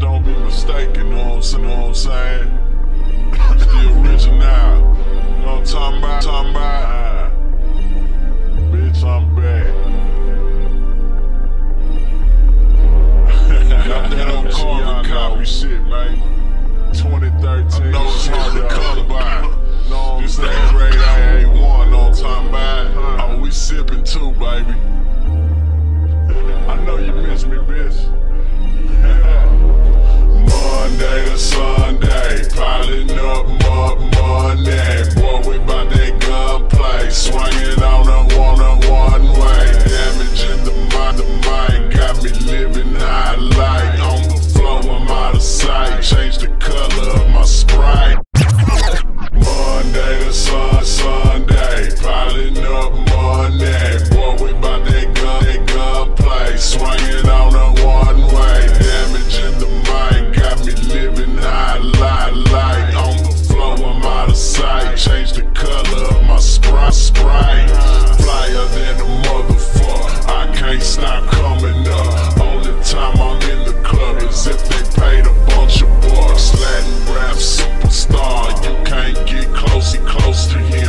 don't be mistaken, know what I'm saying? The original, you know what I'm talking about? Bitch, I'm back. Got that old carbon copy shit, man. 2013, I know it's hard to come by. Know what I'm saying? Grade A1, know what I'm talking about? Oh, we sippin' too, baby. I know you miss me, bitch. Monday to Sunday, piling up money. Boy, we bout that gunplay, swinging on a one-on-one way. Damaging the mind, got me living high light. On the floor, I'm out of sight, change the color of my Sprite. Monday to Sunday, piling up money. Boy, we bout that gunplay, swinging on a one-way. Damaging the mind, got me living high light. On the floor, I'm out of sight, change the color of my Sprite. Flyer than a motherfucker, I can't stop coming up. Only time I'm in the club is if they paid a bunch of bucks. Latin rap superstar, you can't get close to him.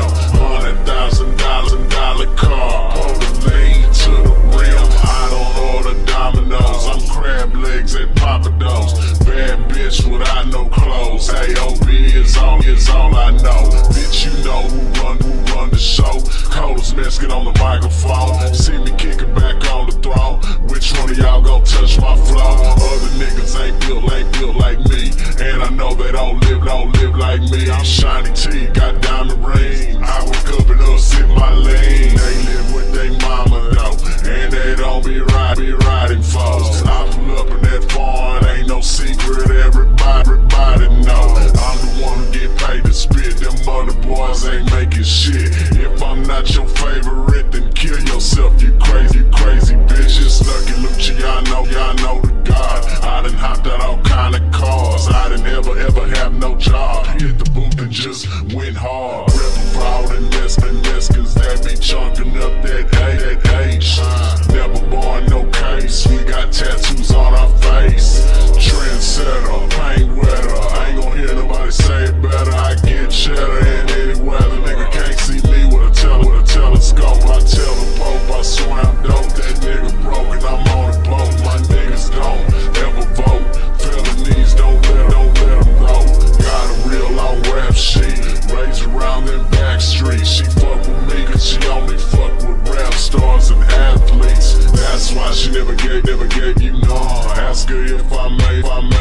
$100,000 car, pour the lean to the rim. I don't order Domino's, I'm crab legs at Papa Do's. Bad bitch without no clothes, AOB is all I know. Bitch, you know who run the show. Coldest Mexican on the microphone. See me kicking back on the throne. Which one of y'all gon' touch my flow? Other niggas ain't built like me, and I know they don't live like me. I'm shiny T, got diamond rings. I wake up and upset my lane. They live with they mama though, and they don't be riding foes. I pull up in that barn, ain't no secret, everybody know. I'm the one who get paid to spit, them other boys ain't making shit. If I'm not your favorite, then kill yourself, you crazy bitches. Lucky Luciano, y'all know the God. I done hopped out all kind of cars, I didn't ever have no job. Hit the booth and just went hard. Reppin' fraud and mess, cause they be chunking up that H. Never born no case, we got tattoos on our face. Trendsetter, paint wetter, I ain't gon' hear nobody say it better. I get cheddar in any weather, nigga can't see me with a telescope. I tell the Pope I swear I'm dope, that nigga broke and I'm on a boat. My niggas don't ever vote, felonies don't let them go. Got a real long rap sheet, raised around them back streets. She fuck with me cause she only fuck with rap stars and athletes. That's why she never gave you none. Ask her if I made